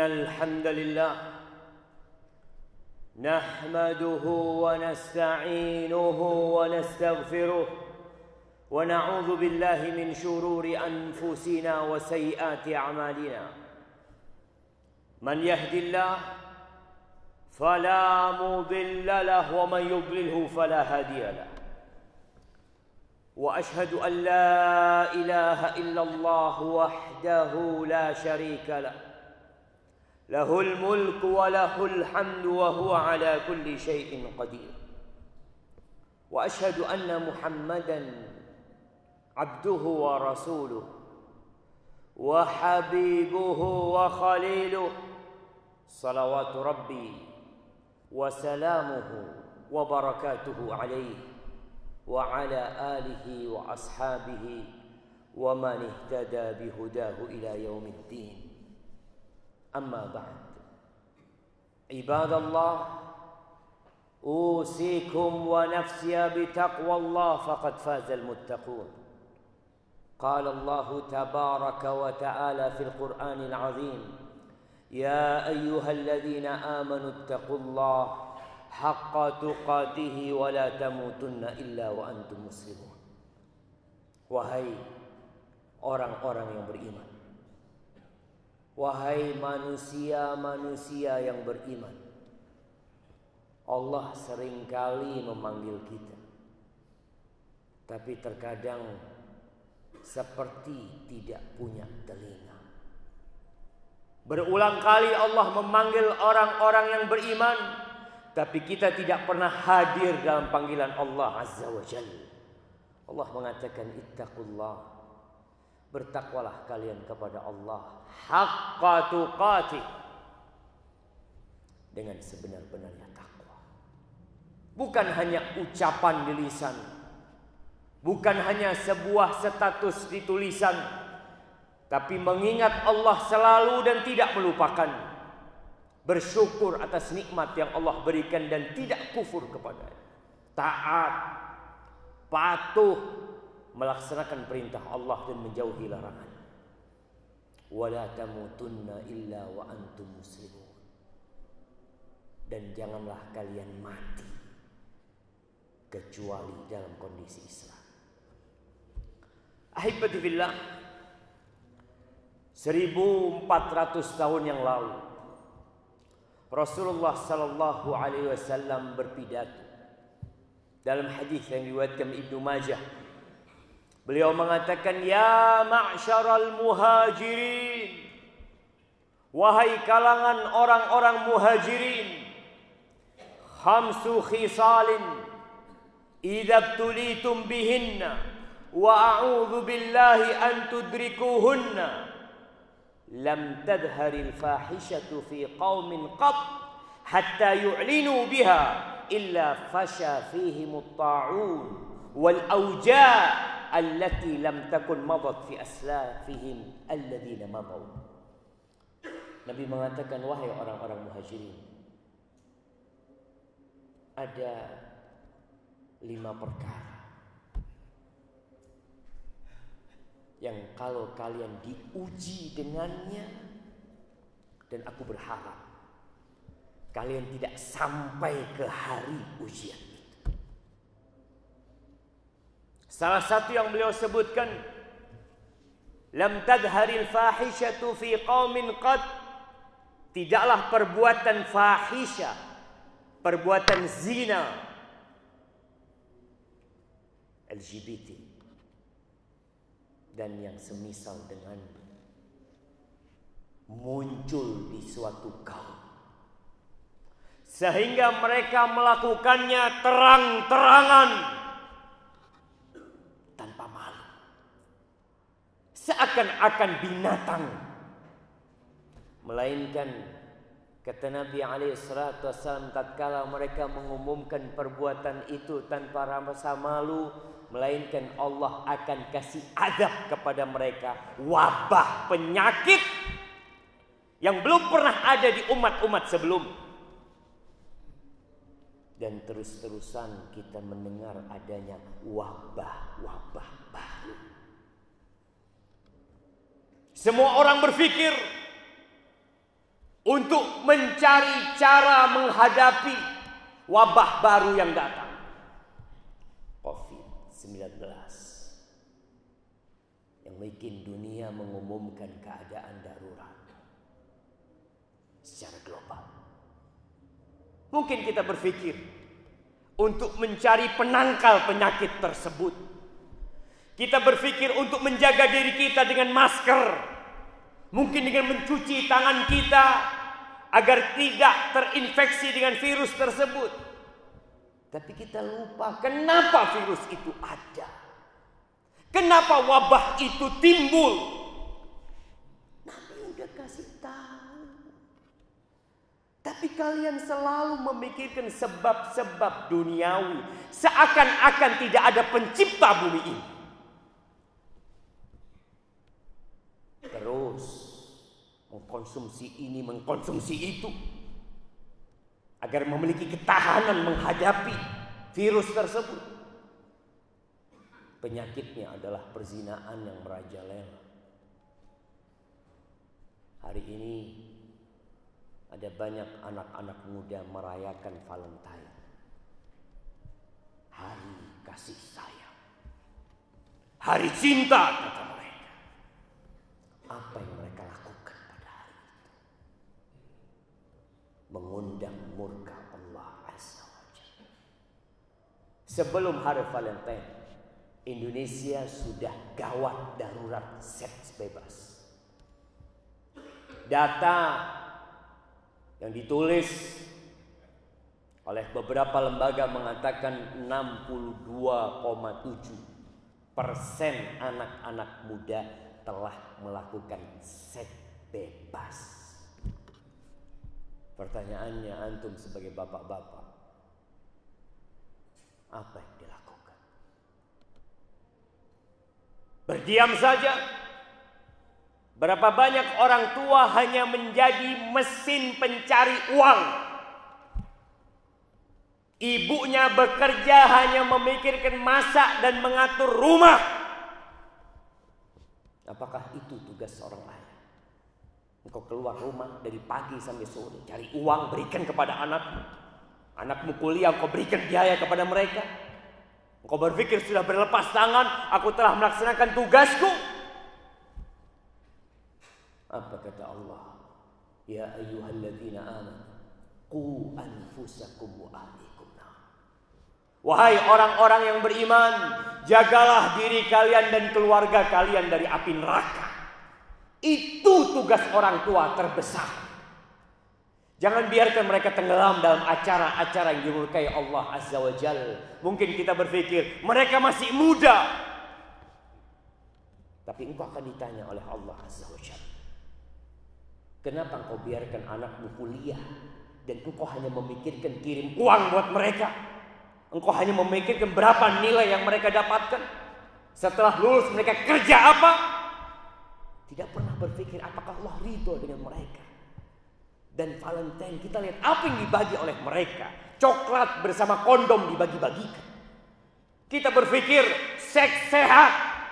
الحمد لله نحمده ونستعينه ونستغفره ونعوذ بالله من شرور أنفسنا وسيئات أعمالنا من يهد الله فلا مضل له ومن يضلله فلا هادي له وأشهد أن لا إله إلا الله وحده لا شريك له له الملك وله الحمد وهو على كل شيء قدير وأشهد أن محمدا عبده ورسوله وحبيبه وخليله صلوات ربي وسلامه وبركاته عليه وعلى آله وأصحابه ومن اهتدى بهداه إلى يوم الدين أما بعد عباد الله أوصيكم ونفسي بتقوى الله فقد فاز المتقون قال الله تبارك وتعالى في القرآن العظيم يا أيها الذين آمنوا اتقوا الله حق تقاته ولا تموتن إلا وأنتم مسلمون. Wahai orang-orang yang beriman, wahai manusia-manusia yang beriman, Allah seringkali memanggil kita, tapi terkadang seperti tidak punya telinga. Berulang kali Allah memanggil orang-orang yang beriman, tapi kita tidak pernah hadir dalam panggilan Allah Azza wa Jalla. Allah mengatakan ittaqullah, bertakwalah kalian kepada Allah haqqa tuqatih, dengan sebenar-benarnya takwa. Bukan hanya ucapan di lisan, bukan hanya sebuah status di tulisan, tapi mengingat Allah selalu dan tidak melupakan, bersyukur atas nikmat yang Allah berikan dan tidak kufur kepadanya, taat, patuh, melaksanakan perintah Allah dan menjauhi larangan. Wala tamutunna illa wa antum muslimun, dan janganlah kalian mati kecuali dalam kondisi Islam. Ahibati fillah, 1400 tahun yang lalu Rasulullah sallallahu alaihi wasallam berpidato dalam hadis yang diriwayatkan Ibnu Majah. Beliau mengatakan, ya ma'syaral muhajirin, wahai kalangan orang-orang muhajirin, khamsu khisalin idza tulitum bihinna wa a'udzu billahi an tudrikuhunna lam tadharil fahishatu fi qaumin qat hatta yu'linu biha illa fasha fihim at-ta'un wal awja' allati lam takun madat fi aslafihim alladhina madaw. Nabi mengatakan, wahai orang-orang muhajirin, ada 5 perkara yang kalau kalian diuji dengannya, dan aku berharap kalian tidak sampai ke hari ujian itu. Salah satu yang beliau sebutkan, lam tadharil fahishatu fi qaumin qad, tidaklah perbuatan fahisha, perbuatan zina, LGBT dan yang semisal dengan muncul di suatu kaum sehingga mereka melakukannya terang-terangan tanpa malu, seakan-akan binatang. Melainkan, kata Nabi SAW, tatkala mereka mengumumkan perbuatan itu tanpa rasa malu, melainkan Allah akan kasih azab kepada mereka, wabah penyakit yang belum pernah ada di umat-umat sebelum. Dan terus-terusan kita mendengar adanya wabah-wabah baru. Semua orang berpikir untuk mencari cara menghadapi wabah baru yang datang, COVID-19, yang bikin dunia mengumumkan keadaan darurat secara global. Mungkin kita berpikir untuk mencari penangkal penyakit tersebut, kita berpikir untuk menjaga diri kita dengan masker, mungkin dengan mencuci tangan kita agar tidak terinfeksi dengan virus tersebut. Tapi kita lupa kenapa virus itu ada, kenapa wabah itu timbul. Nabi udah kasih tahu, tapi kalian selalu memikirkan sebab-sebab duniawi, seakan-akan tidak ada pencipta bumi ini. Terus mengkonsumsi ini, mengkonsumsi itu, agar memiliki ketahanan menghadapi virus tersebut. Penyakitnya adalah perzinaan yang merajalela. Hari ini ada banyak anak-anak muda merayakan Valentine, hari kasih sayang, hari cinta, kata mereka. Apa yang mereka lakukan pada hari itu? Mengundang murka Allah Azza wa Jalla. Sebelum hari Valentine, Indonesia sudah gawat darurat seks bebas. Data yang ditulis oleh beberapa lembaga mengatakan 62,7% anak-anak muda telah melakukan seks bebas. Pertanyaannya, antum sebagai bapak-bapak, apa yang dilakukan? Berdiam saja? Berapa banyak orang tua hanya menjadi mesin pencari uang? Ibunya bekerja hanya memikirkan masak dan mengatur rumah. Apakah itu tugas seorang ayah? Engkau keluar rumah dari pagi sampai sore, cari uang, berikan kepada anakmu. Anakmu kuliah, engkau berikan biaya kepada mereka. Engkau berpikir sudah berlepas tangan, aku telah melaksanakan tugasku. Apa kata Allah? Ya ayyuhalladzina amanu qu anfusakum wa ahlikum nar. Wahai orang-orang yang beriman, jagalah diri kalian dan keluarga kalian dari api neraka. Itu tugas orang tua terbesar. Jangan biarkan mereka tenggelam dalam acara-acara yang dimurkai Allah Azza wa Jalla. Mungkin kita berpikir mereka masih muda, tapi engkau akan ditanya oleh Allah Azza wa Jalla, kenapa engkau biarkan anakmu kuliah dan engkau hanya memikirkan kirim uang buat mereka? Engkau hanya memikirkan berapa nilai yang mereka dapatkan. Setelah lulus mereka kerja apa? Tidak pernah berpikir apakah Allah ridho dengan mereka. Dan Valentine kita lihat apa yang dibagi oleh mereka. Coklat bersama kondom dibagi-bagikan. Kita berpikir seks sehat.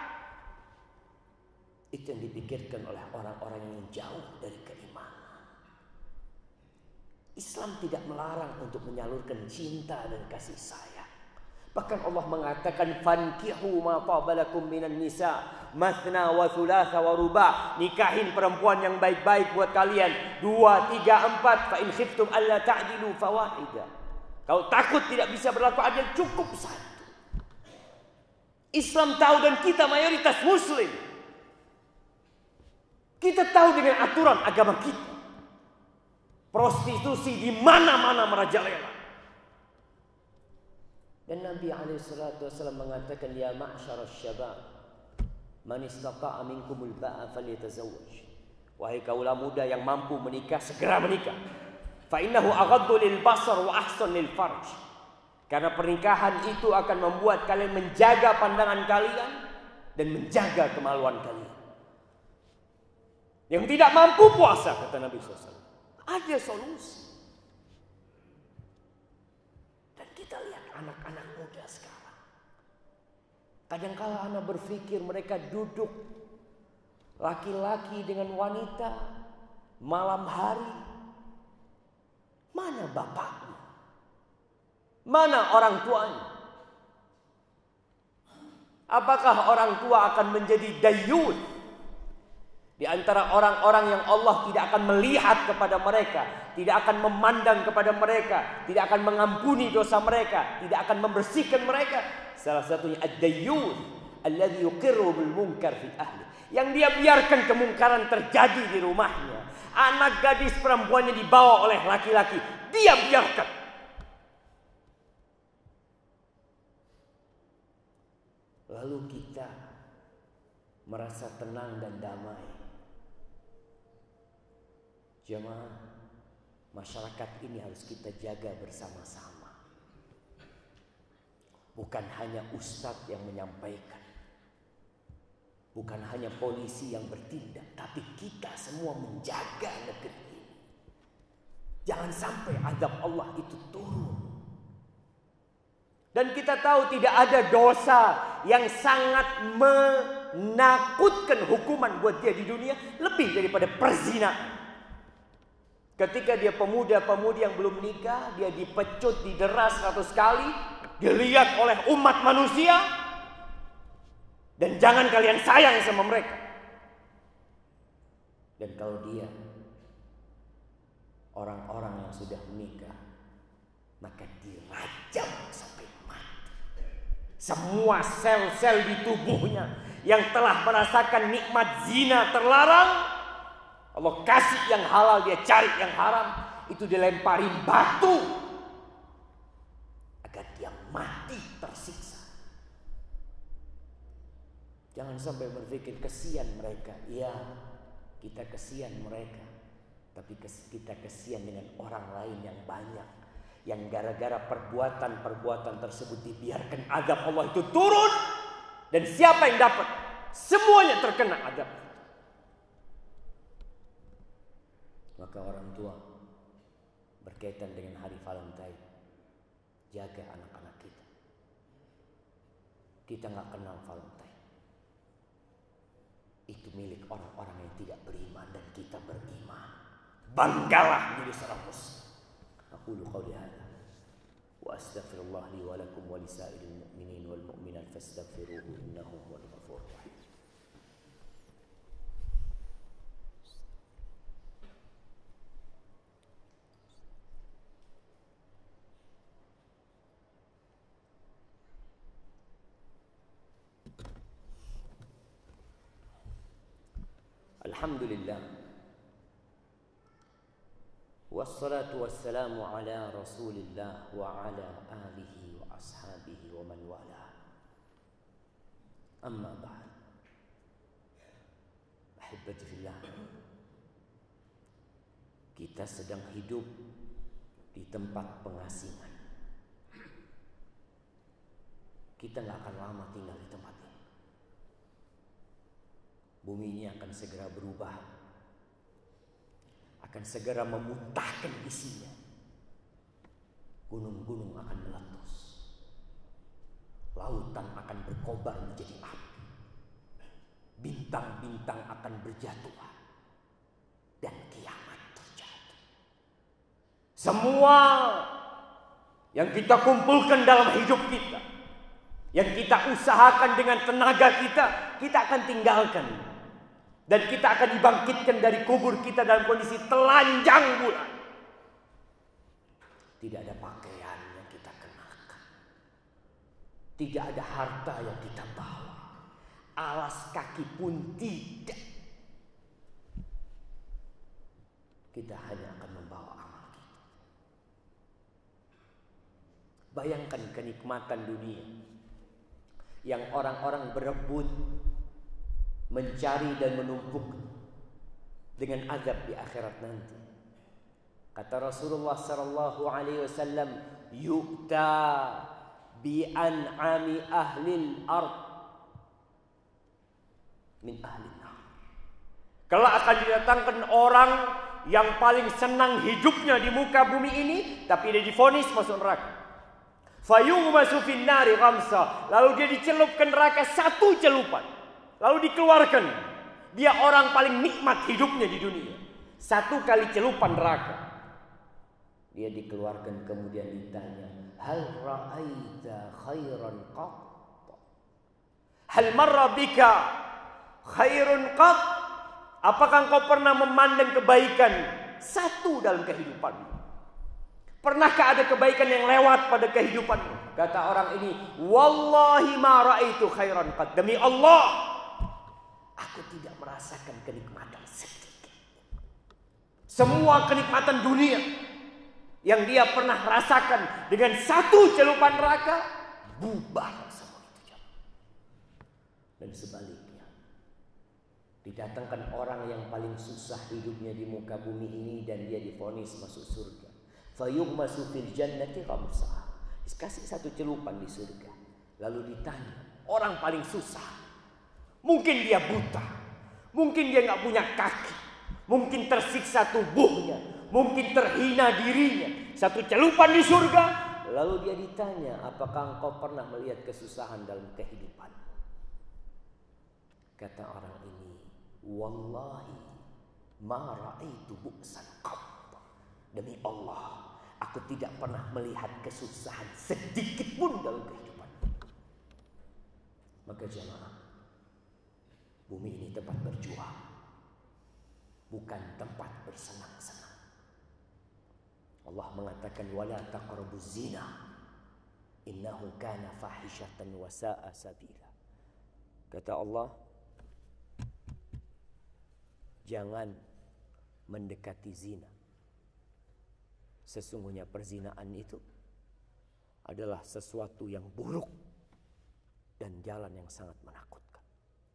Itu yang dipikirkan oleh orang-orang yang jauh dari keimanan. Islam tidak melarang untuk menyalurkan cinta dan kasih sayang. Bahkan Allah mengatakan fankihu ma tabalakum minan nisa mathna wa thulatha wa ruba'. Nikahin perempuan yang baik-baik buat kalian 2, 3, 4. Fa in khiftum alla ta'dilu fawahida. Kalau takut tidak bisa berlaku adil, cukup satu. Islam tahu dan kita mayoritas muslim. Kita tahu dengan aturan agama kita. Prostitusi di mana-mana merajalela. Dan Nabi SAW mengatakan, ya ma'syarasy syabab, man istata'a minkumul ba'a falyatazawwaj. Wahai kaula muda yang mampu menikah, segera menikah. Fa innahu aghaddu lil basar wa ahsan lil farj. Karena pernikahan itu akan membuat kalian menjaga pandangan kalian dan menjaga kemaluan kalian. Yang tidak mampu puasa, kata Nabi SAW, ada solusi. Dan kita lihat anak-anak muda sekarang. Kadangkala anak berpikir mereka duduk laki-laki dengan wanita malam hari Mana bapaknya? Mana orang tuanya? Apakah orang tua akan menjadi dayyus di antara orang-orang yang Allah tidak akan melihat kepada mereka, tidak akan memandang kepada mereka, tidak akan mengampuni dosa mereka, tidak akan membersihkan mereka? Salah satunya ad-dayyus alladzi yuqirru bil munkar fi ahli, yang dia biarkan kemungkaran terjadi di rumahnya. Anak gadis perempuannya dibawa oleh laki-laki, dia biarkan. Lalu kita merasa tenang dan damai. Jemaah, masyarakat ini harus kita jaga bersama-sama. Bukan hanya ustadz yang menyampaikan, bukan hanya polisi yang bertindak, tapi kita semua menjaga negeri ini. Jangan sampai azab Allah itu turun. Dan kita tahu tidak ada dosa yang sangat menakutkan hukuman buat dia di dunia lebih daripada perzinahan. Ketika dia pemuda-pemudi yang belum nikah, dia dipecut, dideras 100 kali, dilihat oleh umat manusia, dan jangan kalian sayang sama mereka. Dan kalau dia orang-orang yang sudah menikah, maka dirajam sampai semua sel-sel di tubuhnya yang telah merasakan nikmat zina terlarang, Allah kasih yang halal, dia cari yang haram, itu dilemparin batu agar dia mati tersiksa. Jangan sampai berpikir kesian mereka. Ya, kita kesian mereka, tapi kita kesian dengan orang lain yang banyak, yang gara-gara perbuatan-perbuatan tersebut dibiarkan azab Allah itu turun. Dan siapa yang dapat? Semuanya terkena azab. Maka orang tua, berkaitan dengan hari Valentine, jaga anak-anak kita. Kita gak kenal Valentine. Itu milik orang-orang yang tidak beriman, dan kita beriman. Banggalah menjadi seorang muslim. أقول قولي هذا وأستغفر الله لي ولكم ولسائر المؤمنين والمؤمنات فاستغفروه إنه هو الغفور الرحيم. الحمد لله والصلاة والسلام على رسول الله وعلى آله وأصحابه ومن والاه. أما بعد، أحبتي في الله, kita sedang hidup di tempat pengasingan. Kita gak akan lama tinggal di tempat ini. Bumi ini akan segera berubah, akan segera memuntahkan isinya. Gunung-gunung akan meletus, lautan akan berkobar menjadi api, bintang-bintang akan berjatuhan, dan kiamat terjadi. Semua yang kita kumpulkan dalam hidup kita, yang kita usahakan dengan tenaga kita, kita akan tinggalkan. Dan kita akan dibangkitkan dari kubur kita dalam kondisi telanjang bulan. Tidak ada pakaian yang kita kenakan, tidak ada harta yang kita bawa, alas kaki pun tidak. Kita hanya akan membawa amal kita. Bayangkan kenikmatan dunia yang orang-orang berebut mencari dan menumpuk dengan azab di akhirat nanti. Kata Rasulullah sallallahu alaihi wasallam, yu'ta bi an'ami ahlil ard min ahlin nar. Kelak akan didatangkan orang yang paling senang hidupnya di muka bumi ini, tapi dia divonis masuk neraka. Fayughmasu fin nari ghamsa, lalu dia dicelupkan neraka satu celupan. Lalu dikeluarkan. Dia orang paling nikmat hidupnya di dunia. 1 kali celupan neraka. Dia dikeluarkan kemudian ditanya, hal ra'aita khairan qat? Hal marra bika khairun qat? Apakah engkau pernah memandang kebaikan satu dalam kehidupanmu? Pernahkah ada kebaikan yang lewat pada kehidupanmu? Kata orang ini, wallahi ma ra'aitu khairan qat. Demi Allah, aku tidak merasakan kenikmatan sedikit. Semua kenikmatan dunia yang dia pernah rasakan dengan satu celupan neraka, bubar semua itu. Dan sebaliknya, didatangkan orang yang paling susah hidupnya di muka bumi ini dan dia divonis masuk surga. Fayughmasu fil jannati khamsah. Dikasih satu celupan di surga. Lalu ditanya, orang paling susah, mungkin dia buta, mungkin dia nggak punya kaki, mungkin tersiksa tubuhnya, mungkin terhina dirinya. Satu celupan di surga. Lalu dia ditanya, apakah engkau pernah melihat kesusahan dalam kehidupan? Kata orang ini, wallahi ma ra'aitu bu'san qat. Demi Allah, aku tidak pernah melihat kesusahan sedikit pun dalam kehidupan. Maka jemaah, bumi ini tempat berjuang, bukan tempat bersenang-senang. Allah mengatakan wala taqrabuz zina innahu kana fahishatan wa sa'a sabila. Kata Allah, jangan mendekati zina. Sesungguhnya perzinaan itu adalah sesuatu yang buruk dan jalan yang sangat menakutkan.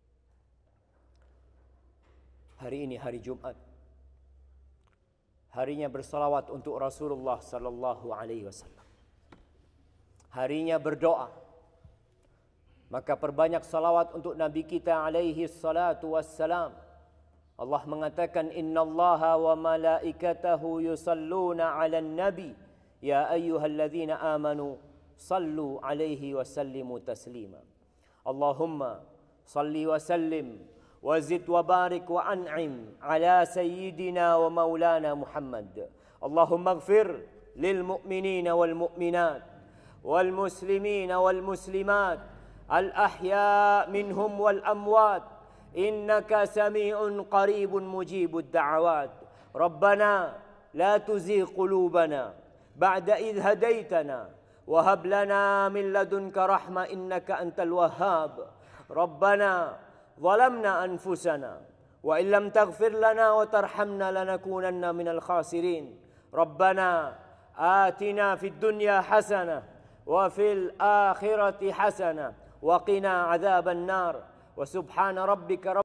Hari ini hari Jumat, harinya bersalawat untuk Rasulullah sallallahu alaihi wasallam. Harinya berdoa. Maka perbanyak salawat untuk Nabi kita alaihi salatu wassalam. Allah mengatakan, innallaha wa malaikatahu yusalluna 'alan nabi ya ayyuhalladzina amanu sallu alaihi wa sallimu taslima. Allahumma salli wa sallim wa zid wa barik wa an'im ala sayyidina wa maulana Muhammad. Allahumma ighfir lil mu'minina wal mu'minat wal muslimina wal muslimat al ahya minhum wal amwat إنك سميع قريب مجيب الدعوات ربنا لا تزغ قلوبنا بعد إذ هديتنا وهب لنا من لدنك رحمة إنك أنت الوهاب ربنا ظلمنا أنفسنا وإن لم تغفر لنا وترحمنا لنكونن من الخاسرين ربنا آتنا في الدنيا حسنة وفي الآخرة حسنة وقنا عذاب النار وسبحان ربك